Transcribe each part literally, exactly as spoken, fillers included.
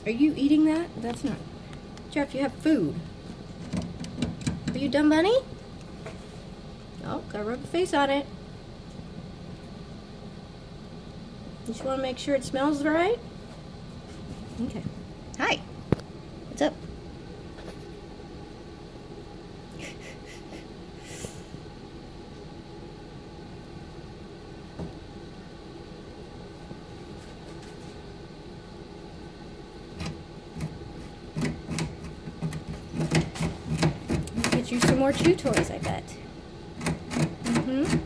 Are you eating that? That's not... Jeff, you have food. Are you done, bunny? Oh, gotta rub your face on it. You just want to make sure it smells right? Okay. Hi. What's up? Get you some more chew toys, I bet. Mm-hmm.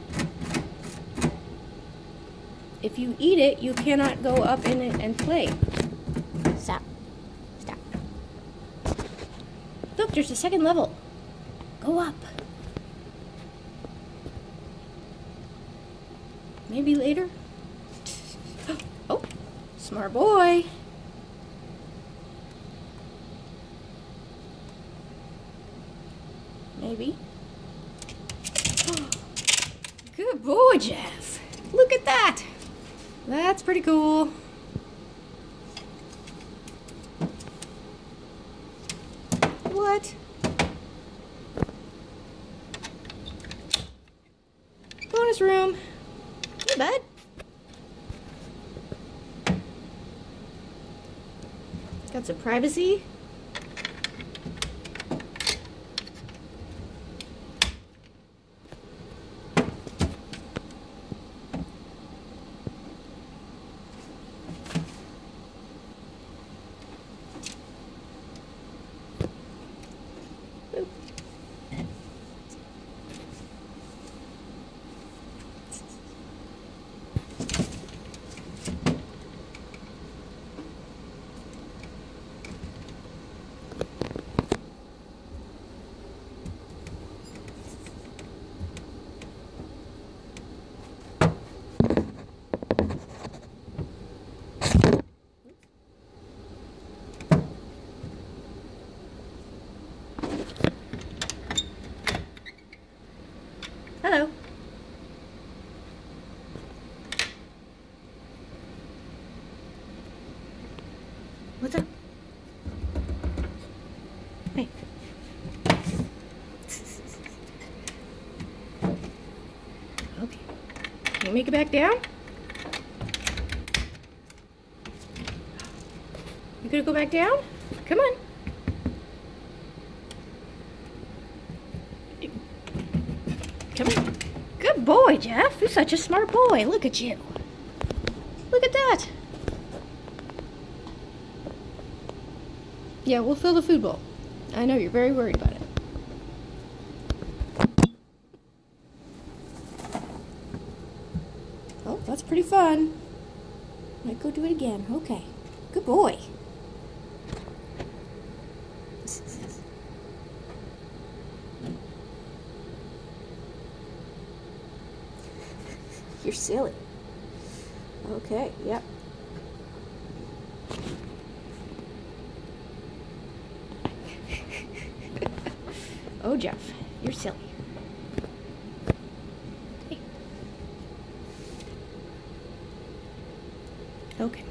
If you eat it, you cannot go up in it and play. Stop. Stop. Look, there's a second level. Go up. Maybe later. Oh, smart boy. Maybe. Good boy, Jeff. Look at that. That's pretty cool. What? Bonus room. Hey, bud. Got some privacy. Hello. What's up? Hey. Okay. Can you make it back down? You gonna go back down? Come on. Come on. Good boy, Jeff. You're such a smart boy. Look at you. Look at that. Yeah, we'll fill the food bowl. I know you're very worried about it. Oh, that's pretty fun. Might go do it again. Okay. Good boy. You're silly. Okay, yep. Oh, Jeff, you're silly. Hey. Okay.